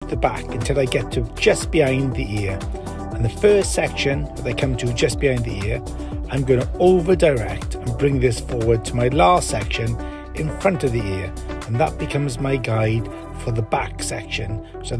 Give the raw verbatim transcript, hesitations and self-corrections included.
the back until I get to just behind the ear. And the first section that I come to just behind the ear, I'm going to over direct and bring this forward to my last section in front of the ear, and that becomes my guide for the back section. So